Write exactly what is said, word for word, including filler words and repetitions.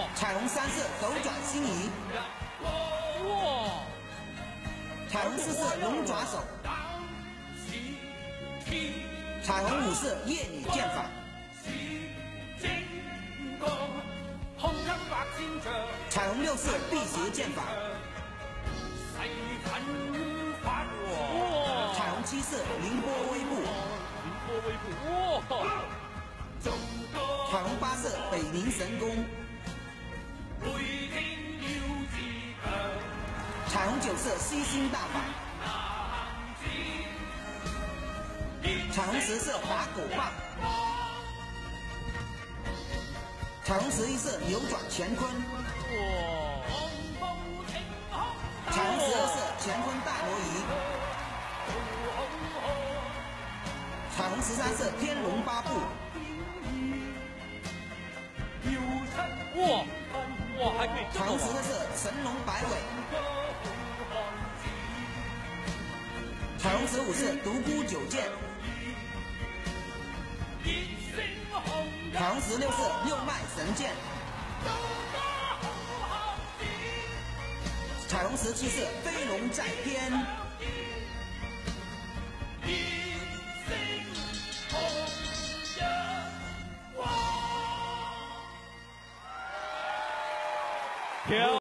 哇！ 彩虹三色斗转星移。 哇！ 彩虹四色龙爪手。彩虹五色夜女剑法。彩虹六色辟邪剑法。哇！彩虹七色凌波微步。 凌波微步。哇！ 彩虹八色北冥神功。彩虹九色吸星大法。彩虹十色打狗棒。彩虹十一色扭转乾坤。 哇！ 彩虹十二色乾坤大挪移。彩虹十三色天龙八部。 哇哇，还可以这么玩！ 彩虹十四色神龙摆尾。彩虹十五色独孤九剑。彩虹十六色六脉神剑。彩虹十七色飞龙在天。 漂